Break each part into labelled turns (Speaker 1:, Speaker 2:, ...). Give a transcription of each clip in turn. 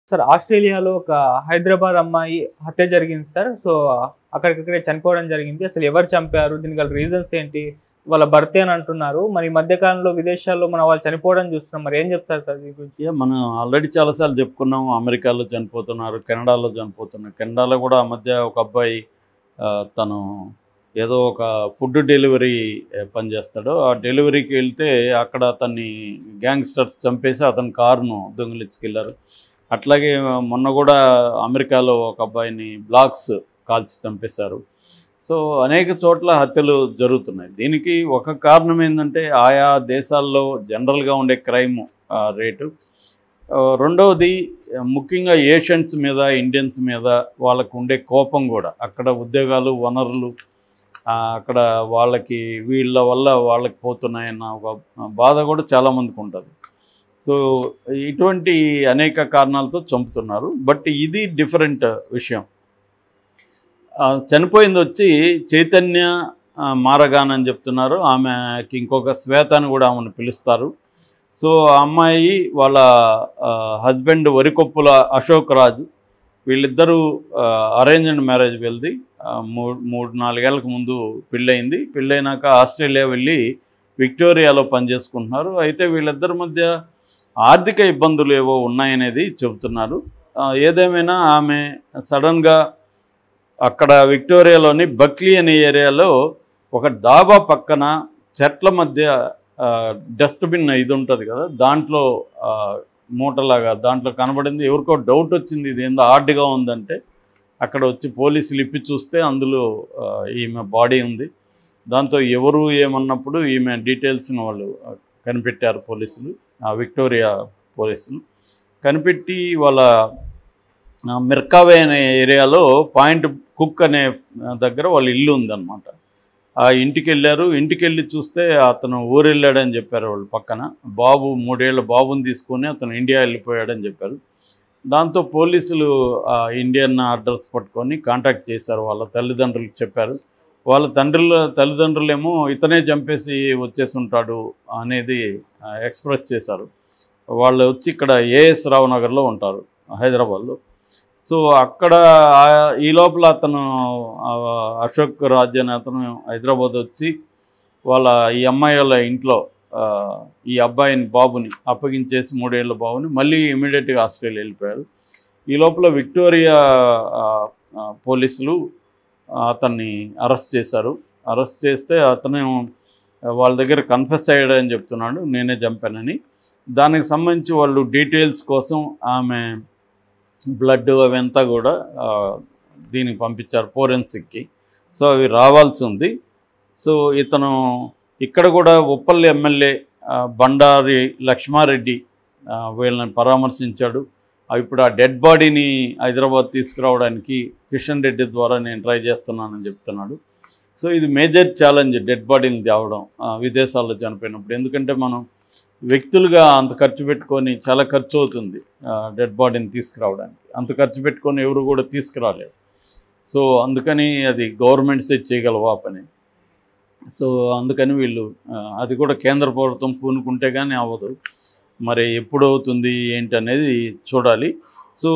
Speaker 1: Sir ఆస్ట్రేలియాలో ఒక హైదరాబాద్ అమ్మాయి హత్య జరిగింది సార్. సో, అక్కడికక్కడే చనిపోవడం జరిగింది. అసలు ఎవరు చంపారు? దీనికి గల రీజన్స్ ఏంటి? వాళ్ళ భర్తే అని అంటున్నారు. మరి ఈ మధ్య కాలంలో విదేశాల్లో మన వాళ్ళు చనిపోవడం చూస్తున్నాం. మరి ఏం చెప్తారు సార్ దీని గురించి?
Speaker 2: మనం ఆల్రెడీ చాలాసార్లు చెప్పుకున్నాం. అమెరికాలో చనిపోతున్నారు, కెనడాలో చనిపోతున్నారు. కెనడాలో కూడా ఆ మధ్య ఒక అబ్బాయి తను ఏదో ఒక ఫుడ్ డెలివరీ పని చేస్తాడు. ఆ డెలివరీకి వెళ్తే అక్కడ అతన్ని గ్యాంగ్స్టర్స్ చంపేసి అతని కారును దొంగిలించుకెళ్ళారు. అట్లాగే మొన్న కూడా అమెరికాలో ఒక అబ్బాయిని బ్లాక్స్ కాల్చి చంపేశారు. సో అనేక చోట్ల హత్యలు జరుగుతున్నాయి. దీనికి ఒక కారణం ఏంటంటే ఆయా దేశాల్లో జనరల్గా ఉండే క్రైమ్ రేటు. రెండవది ముఖ్యంగా ఏషియన్స్ మీద, ఇండియన్స్ మీద వాళ్ళకు ఉండే కోపం కూడా. అక్కడ ఉద్యోగాలు, వనరులు అక్కడ వాళ్ళకి వీళ్ళ వల్ల వాళ్ళకి పోతున్నాయన్న ఒక బాధ కూడా చాలామందికి ఉంటుంది. సో ఇటువంటి అనేక కారణాలతో చంపుతున్నారు. బట్ ఇది డిఫరెంట్ విషయం. చనిపోయింది వచ్చి చైతన్య మారగాన్ అని చెప్తున్నారు. ఆమెకి ఇంకొక శ్వేత అని కూడా ఆమెను పిలుస్తారు. సో ఆ అమ్మాయి వాళ్ళ హస్బెండ్ వరికొప్పుల అశోక్ రాజు, వీళ్ళిద్దరూ అరేంజ్డ్ మ్యారేజ్ వెళ్ళి 3-4 ఏళ్ళకు ముందు పెళ్ళయింది. పెళ్ళైనాక ఆస్ట్రేలియా వెళ్ళి విక్టోరియాలో పనిచేసుకుంటున్నారు. అయితే వీళ్ళిద్దరి మధ్య ఆర్థిక ఇబ్బందులు ఏవో ఉన్నాయనేది చెబుతున్నారు. ఏదేమైనా ఆమె సడన్గా అక్కడ విక్టోరియాలోని బక్లీ అనే ఏరియాలో ఒక డాబా పక్కన చెట్ల మధ్య డస్ట్బిన్ ఇది ఉంటుంది కదా, దాంట్లో మూటలాగా దాంట్లో కనబడింది. ఎవరికో డౌట్ వచ్చింది, ఇది ఏందో ఆడ్గా ఉందంటే అక్కడ వచ్చి పోలీసులు ఇప్పి చూస్తే అందులో ఈమె బాడీ ఉంది. దాంతో ఎవరు ఏమన్నప్పుడు ఈమె డీటెయిల్స్ని వాళ్ళు కనిపెట్టారు పోలీసులు, విక్టోరియా పోలీసులు కనిపెట్టి వాళ్ళ మిర్కావే అనే ఏరియాలో పాయింట్ కుక్ అనే దగ్గర వాళ్ళ ఇల్లు ఉందన్నమాట. ఆ ఇంటికి వెళ్ళారు. ఇంటికి వెళ్ళి చూస్తే అతను ఊరు వెళ్ళాడని చెప్పారు వాళ్ళు పక్కన. 3 ఏళ్ల బాబుని తీసుకొని అతను ఇండియా వెళ్ళిపోయాడని చెప్పారు. దాంతో పోలీసులు ఇండియన్ అడ్రస్ పట్టుకొని కాంటాక్ట్ చేశారు. వాళ్ళ తల్లిదండ్రులకు చెప్పారు. వాళ్ళ తల్లిదండ్రులేమో ఇతనే చంపేసి వచ్చేసి ఉంటాడు అనేది ఎక్స్ప్రెస్ చేశారు. వాళ్ళు వచ్చి ఇక్కడ ఏఎస్ రావు నగర్లో ఉంటారు, హైదరాబాద్లో. సో అక్కడ ఈ లోపల అతను అశోక్ రాజ్ అనే అతను హైదరాబాద్ వచ్చి వాళ్ళ ఈ అమ్మాయి వాళ్ళ ఇంట్లో ఈ అబ్బాయిని బాబుని అప్పగించేసి 3 ఏళ్ల బాబుని మళ్ళీ ఇమీడియట్గా ఆస్ట్రేలియా వెళ్ళిపోయారు. ఈ లోపల విక్టోరియా పోలీసులు అతన్ని అరెస్ట్ చేశారు. అరెస్ట్ చేస్తే అతను వాళ్ళ దగ్గర కన్ఫెస్ అయ్యాడని చెప్తున్నాడు, నేనే చంపానని. దానికి సంబంధించి వాళ్ళు డీటెయిల్స్ కోసం ఆమె బ్లడ్ అవంతా కూడా దీనికి పంపించారు ఫోరెన్సిక్కి. సో అవి రావాల్సి ఉంది. సో ఇతను ఇక్కడ కూడా ఉప్పల్ ఎమ్మెల్యే బండారి లక్ష్మారెడ్డి వీళ్ళని పరామర్శించాడు. ఇప్పుడు ఆ డెడ్ బాడీని హైదరాబాద్ తీసుకురావడానికి కిషన్ రెడ్డి ద్వారా నేను ట్రై చేస్తున్నానని చెప్తున్నాడు. సో ఇది మేజర్ ఛాలెంజ్, డెడ్ బాడీని తేవడం విదేశాల్లో చనిపోయినప్పుడు. ఎందుకంటే మనం వ్యక్తులుగా అంత ఖర్చు పెట్టుకొని, చాలా ఖర్చు అవుతుంది డెడ్ బాడీని తీసుకురావడానికి. అంత ఖర్చు పెట్టుకొని ఎవరు కూడా తీసుకురాలేరు. సో అందుకని అది గవర్నమెంట్సే చేయగలవా పని. సో అందుకని వీళ్ళు అది కూడా కేంద్ర ప్రభుత్వం పూనుకుంటే కానీ అవ్వదు. మరి ఎప్పుడు అవుతుంది ఏంటి అనేది చూడాలి. సో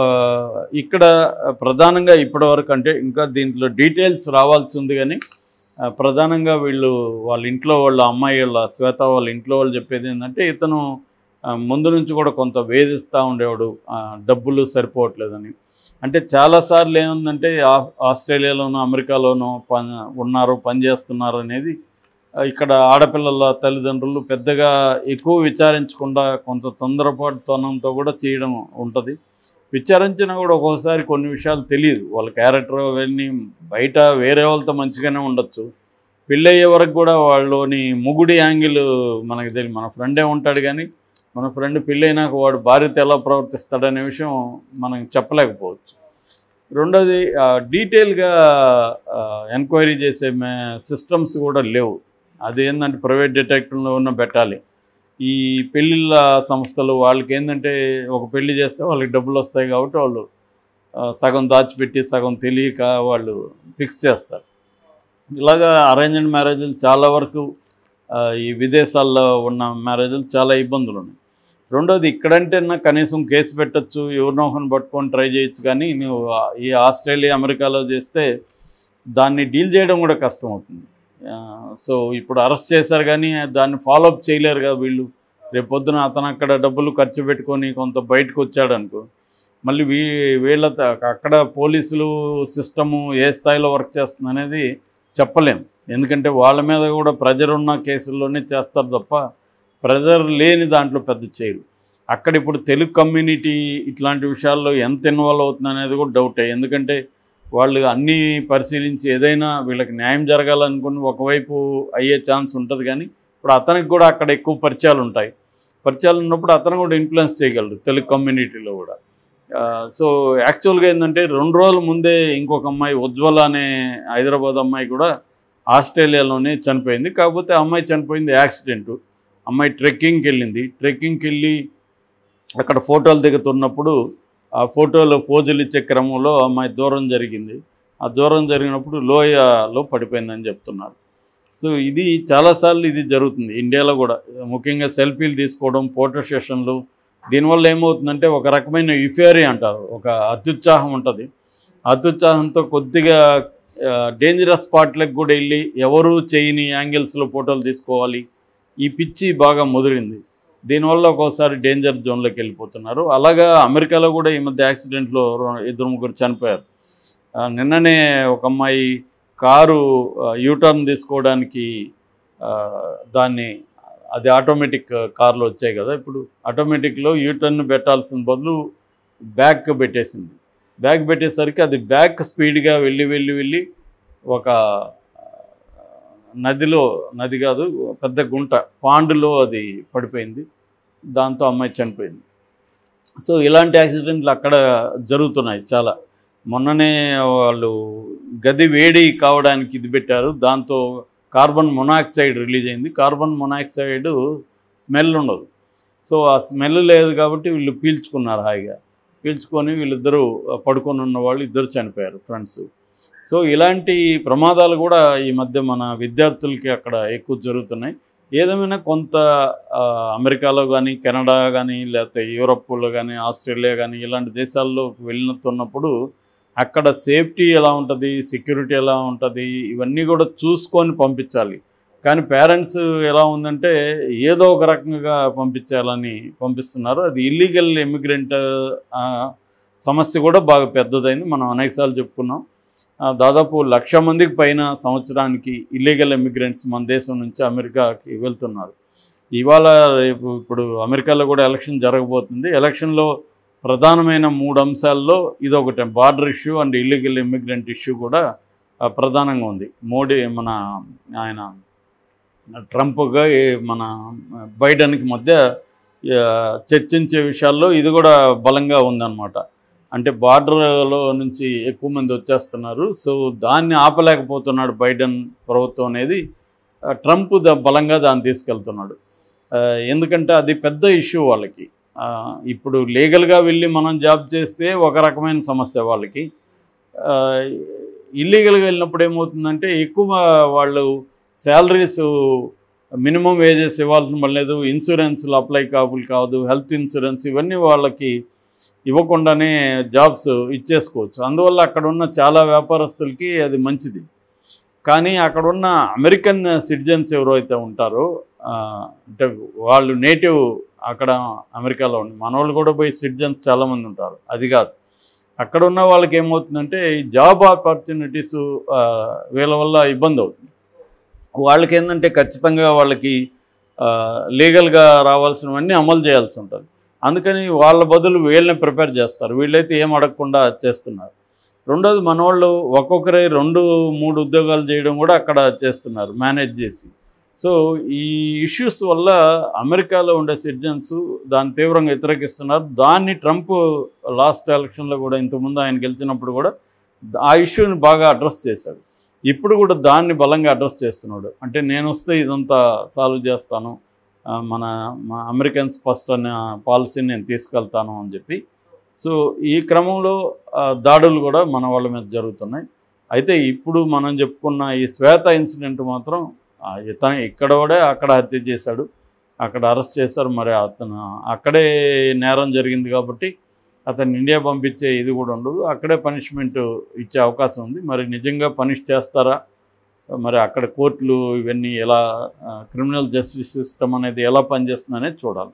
Speaker 2: ఇక్కడ ప్రధానంగా ఇప్పటివరకు అంటే ఇంకా దీంట్లో డీటెయిల్స్ రావాల్సి ఉంది, కానీ ప్రధానంగా వీళ్ళు వాళ్ళ ఇంట్లో వాళ్ళ అమ్మాయి వాళ్ళ శ్వేత వాళ్ళ ఇంట్లో వాళ్ళు చెప్పేది ఏంటంటే ఇతను ముందు నుంచి కూడా కొంత వేధిస్తూ ఉండేవాడు, డబ్బులు సరిపోవట్లేదని. అంటే చాలాసార్లు ఏముందంటే ఆస్ట్రేలియాలోనూ అమెరికాలోనూ పని చేస్తున్నారు అనేది ఇక్కడ ఆడపిల్లల తల్లిదండ్రులు పెద్దగా ఎక్కువ విచారించకుండా కొంత తొందరపాటుతనంతో కూడా చేయడం ఉంటుంది. విచారించినా కూడా ఒక్కోసారి కొన్ని విషయాలు తెలియదు. వాళ్ళ క్యారెక్టర్ అవన్నీ బయట వేరే వాళ్ళతో మంచిగానే ఉండొచ్చు, పెళ్ళయ్యే వరకు కూడా వాళ్ళలోని ముగుడి యాంగిల్ మనకి తెలియదు. మన ఫ్రెండే ఉంటాడు, కానీ మన ఫ్రెండ్ పెళ్ళైనాక వాడు భార్యతో ఎలా ప్రవర్తిస్తాడనే విషయం మనం చెప్పలేకపోవచ్చు. రెండోది డీటెయిల్గా ఎంక్వైరీ చేసే సిస్టమ్స్ కూడా లేవు. అదేంటంటే ప్రైవేట్ డిటెక్టివ్లో ఉన్న పెట్టాలి. ఈ పెళ్ళిళ్ళ సంస్థలు వాళ్ళకి ఏంటంటే ఒక పెళ్లి చేస్తే వాళ్ళకి డబ్బులు వస్తాయి కాబట్టి వాళ్ళు సగం దాచిపెట్టి సగం తెలియక వాళ్ళు ఫిక్స్ చేస్తారు. ఇలాగా అరేంజ్డ్ మ్యారేజ్లు చాలా వరకు ఈ విదేశాల్లో ఉన్న మ్యారేజ్లు చాలా ఇబ్బందులు ఉన్నాయి. రెండోది ఇక్కడంటేనా కనీసం కేసు పెట్టచ్చు, ఎవరినో ఒకరిని పట్టుకొని ట్రై చేయొచ్చు, కానీ నువ్వు ఈ ఆస్ట్రేలియా అమెరికాలో చేస్తే దాన్ని డీల్ చేయడం కూడా కష్టం అవుతుంది. సో ఇప్పుడు అరెస్ట్ చేశారు కానీ దాన్ని ఫాలోఅప్ చేయలేరు కదా వీళ్ళు. రేపొద్దున అతను అక్కడ డబ్బులు ఖర్చు పెట్టుకొని కొంత బయటకు వచ్చాడనుకో, మళ్ళీ వీళ్ళ అక్కడ పోలీసులు సిస్టము ఏ స్థాయిలో వర్క్ చేస్తుంది అనేది చెప్పలేం. ఎందుకంటే వాళ్ళ మీద కూడా ప్రెజర్ ఉన్న కేసుల్లోనే చేస్తారు తప్ప ప్రెజర్ లేని దాంట్లో పెద్ద చేయరు. అక్కడ ఇప్పుడు తెలుగు కమ్యూనిటీ ఇట్లాంటి విషయాల్లో ఎంత ఇన్వాల్వ్ అవుతుంది అనేది కూడా డౌటే. ఎందుకంటే వాళ్ళు అన్నీ పరిశీలించి ఏదైనా వీళ్ళకి న్యాయం జరగాలనుకుని ఒకవైపు అయ్యే ఛాన్స్ ఉంటుంది, కానీ ఇప్పుడు అతనికి కూడా అక్కడ ఎక్కువ పరిచయాలు ఉంటాయి. పరిచయాలు ఉన్నప్పుడు అతను కూడా ఇన్ఫ్లుయెన్స్ చేయగలరు తెలుగు కమ్యూనిటీలో కూడా. సో యాక్చువల్గా ఏంటంటే 2 రోజుల ముందే ఇంకొక అమ్మాయి ఉజ్వల అనే హైదరాబాద్ అమ్మాయి కూడా ఆస్ట్రేలియాలోనే చనిపోయింది. కాకపోతే అమ్మాయి చనిపోయింది యాక్సిడెంటు. అమ్మాయి ట్రెక్కింగ్కి వెళ్ళింది. ట్రెక్కింగ్కి వెళ్ళి అక్కడ ఫోటోలు దిగుతున్నప్పుడు ఆ ఫోటోలో పోజులు ఇచ్చే క్రమంలో అమ్మాయి దూరం జరిగింది. ఆ దూరం జరిగినప్పుడు లోయలో పడిపోయిందని చెప్తున్నారు. సో ఇది చాలాసార్లు ఇది జరుగుతుంది ఇండియాలో కూడా, ముఖ్యంగా సెల్ఫీలు తీసుకోవడం, ఫోటో సెషన్లు. దీనివల్ల ఏమవుతుందంటే ఒక రకమైన యుఫేరీ అంటారు, ఒక అత్యుత్సాహం ఉంటుంది. అత్యుత్సాహంతో కొద్దిగా డేంజరస్ స్పాట్లకు కూడా వెళ్ళి ఎవరు చేయని యాంగిల్స్లో ఫోటోలు తీసుకోవాలి. ఈ పిచ్చి బాగా ముదిరింది. దీనివల్ల ఒక్కోసారి డేంజర్ జోన్లోకి వెళ్ళిపోతున్నారు. అలాగా అమెరికాలో కూడా ఈ మధ్య యాక్సిడెంట్లో 2-3 చనిపోయారు. నిన్ననే ఒక అమ్మాయి కారు యూటర్న్ తీసుకోవడానికి దాన్ని, అది ఆటోమేటిక్ కార్లు వచ్చాయి కదా, ఇప్పుడు ఆటోమేటిక్లో యూటర్న్ పెట్టాల్సిన బదులు బ్యాక్ పెట్టేసింది. బ్యాక్ పెట్టేసరికి అది బ్యాక్ స్పీడ్గా వెళ్ళి ఒక నది కాదు, పెద్ద గుంట, పాండులో అది పడిపోయింది. దాంతో అమ్మాయి చనిపోయింది. సో ఇలాంటి యాక్సిడెంట్లు అక్కడ జరుగుతున్నాయి చాలా. మొన్ననే వాళ్ళు గది వేడి కావడానికి ఇది పెట్టారు, దాంతో కార్బన్ మొనాక్సైడ్ రిలీజ్ అయింది. కార్బన్ మొనాక్సైడ్ స్మెల్ ఉండదు. సో ఆ స్మెల్ లేదు కాబట్టి వీళ్ళు పీల్చుకున్నారు హాయిగా. పీల్చుకొని వీళ్ళిద్దరూ పడుకొని ఉన్న వాళ్ళు ఇద్దరు చనిపోయారు, ఫ్రెండ్స్. సో ఇలాంటి ప్రమాదాలు కూడా ఈ మధ్య మన విద్యార్థులకి అక్కడ ఎక్కువ జరుగుతున్నాయి. ఏదేమైనా కొంత అమెరికాలో కానీ, కెనడా కానీ, లేకపోతే యూరప్లో కానీ, ఆస్ట్రేలియా కానీ ఇలాంటి దేశాల్లో వెళ్ళినప్పుడు అక్కడ సేఫ్టీ ఎలా ఉంటుంది, సెక్యూరిటీ ఎలా ఉంటుంది, ఇవన్నీ కూడా చూసుకొని పంపించాలి. కానీ పేరెంట్స్ ఎలా ఉందంటే ఏదో ఒక రకంగా పంపిస్తున్నారు. అది ఇల్లీగల్ ఇమిగ్రెంట్ సమస్య కూడా బాగా పెద్దదైంది. మనం అనేకసార్లు చెప్పుకున్నాం. దాదాపు 1,00,000 మందికి పైన సంవత్సరానికి ఇల్లీగల్ ఇమిగ్రెంట్స్ మన దేశం నుంచి అమెరికాకి వెళ్తున్నారు. ఇవాళ ఇప్పుడు అమెరికాలో కూడా ఎలక్షన్ జరగబోతుంది. ఎలక్షన్లో ప్రధానమైన 3 అంశాల్లో ఇదొకటి, border issue and illegal immigrant issue కూడా ప్రధానంగా ఉంది. ఆయన ట్రంప్గా మన బైడెన్కి మధ్య చర్చించే విషయాల్లో ఇది కూడా బలంగా ఉందన్నమాట. అంటే బార్డర్లో నుంచి ఎక్కువ మంది వచ్చేస్తున్నారు. సో దాన్ని ఆపలేకపోతున్నాడు బైడెన్ ప్రభుత్వం అనేది. ట్రంప్ బలంగా దాన్ని తీసుకెళ్తున్నాడు. ఎందుకంటే అది పెద్ద ఇష్యూ వాళ్ళకి. ఇప్పుడు లీగల్గా వెళ్ళి మనం జాబ్ చేస్తే ఒక రకమైన సమస్య వాళ్ళకి. ఇల్లీగల్గా వెళ్ళినప్పుడు ఏమవుతుందంటే ఎక్కువ వాళ్ళు శాలరీస్, మినిమం వేజెస్ ఇవ్వాల్సిన లేదు, ఇన్సూరెన్స్లు అప్లై కాదు, హెల్త్ ఇన్సూరెన్స్ ఇవన్నీ వాళ్ళకి ఇవ్వకుండానే జాబ్స్ ఇచ్చేసుకోవచ్చు. అందువల్ల అక్కడ ఉన్న చాలా వ్యాపారస్తులకి అది మంచిది. కానీ అక్కడ ఉన్న అమెరికన్ సిటిజన్స్ ఎవరైతే ఉంటారో, అంటే వాళ్ళు నేటివ్ అక్కడ అమెరికాలో ఉంది, మన వాళ్ళు కూడా పోయి సిటిజన్స్ చాలామంది ఉంటారు. అది కాదు, అక్కడ ఉన్న వాళ్ళకి ఏమవుతుందంటే ఈ జాబ్ ఆపర్చునిటీస్ వీళ్ళ వల్ల ఇబ్బంది అవుతుంది. వాళ్ళకి ఏంటంటే ఖచ్చితంగా వాళ్ళకి లీగల్గా రావాల్సినవన్నీ అమలు చేయాల్సి ఉంటుంది. అందుకని వాళ్ళ బదులు వీళ్ళని ప్రిపేర్ చేస్తారు. వీళ్ళైతే ఏం అడగకుండా చేస్తున్నారు. రెండోది మనవాళ్ళు ఒక్కొక్కరే 2-3 ఉద్యోగాలు చేయడం కూడా అక్కడ చేస్తున్నారు, మేనేజ్ చేసి. సో ఈ ఇష్యూస్ వల్ల అమెరికాలో ఉండే సిటిజన్స్ దాన్ని తీవ్రంగా వ్యతిరేకిస్తున్నారు. దాన్ని ట్రంప్ లాస్ట్ ఎలక్షన్లో కూడా, ఇంతకుముందు ఆయన గెలిచినప్పుడు కూడా ఆ ఇష్యూని బాగా అడ్రస్ చేశాడు. ఇప్పుడు కూడా దాన్ని బలంగా అడ్రస్ చేస్తున్నాడు. అంటే నేను వస్తే ఇదంతా సాల్వ్ చేస్తాను, మా అమెరికన్స్ ఫస్ట్ అనే పాలసీని నేను తీసుకెళ్తాను అని చెప్పి. సో ఈ క్రమంలో దాడులు కూడా మన వాళ్ళ మీద జరుగుతున్నాయి. అయితే ఇప్పుడు మనం చెప్పుకున్న ఈ శ్వేత ఇన్సిడెంట్ మాత్రం ఇతను ఇక్కడోడే అక్కడ హత్య చేశాడు. అక్కడ అరెస్ట్ చేశారు. మరి అతను అక్కడే నేరం జరిగింది కాబట్టి అతను ఇండియా పంపించే ఇది కూడా ఉండదు, అక్కడే పనిష్మెంట్ ఇచ్చే అవకాశం ఉంది. మరి నిజంగా పనిష్ చేస్తారా, మరి అక్కడ కోర్టులు ఇవన్నీ ఎలా, క్రిమినల్ జస్టిస్ సిస్టమ్ అనేది ఎలా పనిచేస్తుంది అనేది చూడాలి.